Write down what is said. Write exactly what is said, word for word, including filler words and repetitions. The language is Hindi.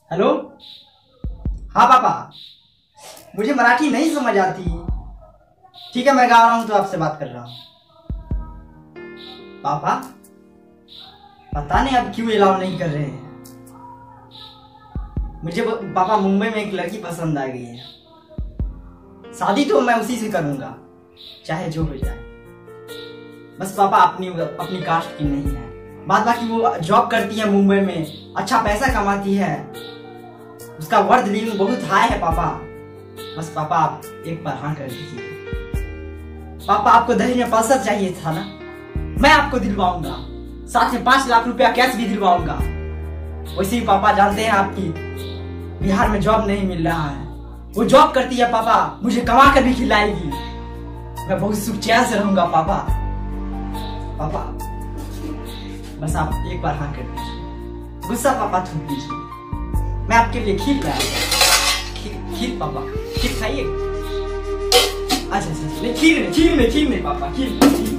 हेलो। हाँ पापा, मुझे मराठी नहीं समझ आती। ठीक है, मैं गा रहा हूँ तो आपसे बात कर रहा हूँ। पापा पता नहीं अब क्यों अलाउ नहीं कर रहे हैं मुझे। पापा मुंबई में एक लड़की पसंद आ गई है, शादी तो मैं उसी से करूंगा चाहे जो हो जाए। बस पापा अपनी अपनी कास्ट की नहीं है, बात बाकी वो जॉब करती है मुंबई में, अच्छा पैसा कमाती है, उसका वर्थ लिविंग बहुत हाई है पापा। बस पापा आप एक बार हाँ कर दीजिए। पापा आपको दहेज में पल्सर चाहिए था ना, मैं आपको दिलवाऊंगा, साथ में पांच लाख रुपया कैश भी दिलवाऊंगा। वैसे ही पापा जानते हैं आपकी बिहार में जॉब नहीं मिल रहा है, वो जॉब करती है पापा, मुझे कमा कर भी खिलाएगी, मैं बहुत सुख चैन से रहूंगा पापा। पापा बस आप एक बार हाँ कर दीजिए, गुस्सा पापा थूक दीजिए, मैं आपके लिए खीर लाया। खीर खीर पापा, खीर खाइए। अच्छा अच्छा, नहीं खीर नहीं, खीर नहीं, खीर नहीं पापा, खीर नहीं।